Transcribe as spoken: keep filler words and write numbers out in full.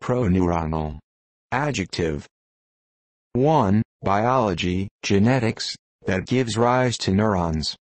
Proneuronal. Adjective. one. Biology, genetics, that gives rise to neurons.